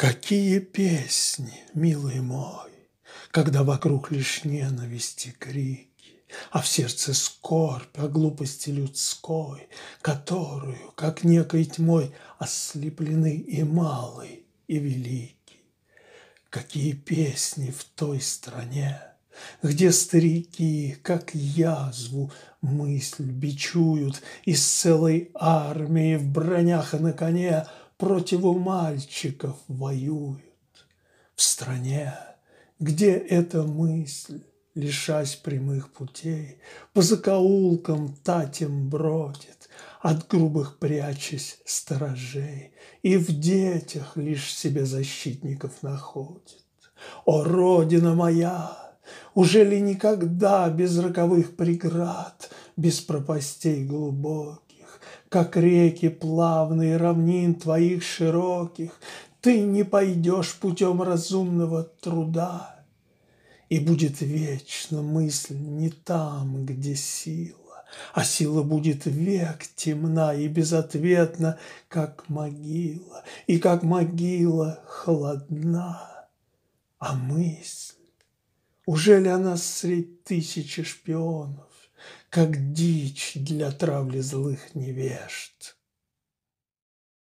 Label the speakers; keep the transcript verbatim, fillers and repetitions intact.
Speaker 1: Какие песни, милый мой, когда вокруг лишь ненависть и крики, а в сердце скорбь о глупости людской, которую, как некой тьмой, ослеплены и малый, и великий. Какие песни в той стране, где старики, как язву, мысль бичуют, и с целой армией в бронях и на коне противу мальчиков воюют. В стране, где эта мысль, лишась прямых путей, по закоулкам татем бродит, от грубых прячась сторожей, и в детях лишь себе защитников находит. О, Родина моя! Уже ли никогда без роковых преград, без пропастей глубоких, как реки плавные равнин твоих широких, ты не пойдешь путем разумного труда? И будет вечно мысль не там, где сила, а сила будет век темна и безответна, как могила, и как могила холодна. А мысль, ужели она средь тысячи шпионов, как дичь для травли злых невежд?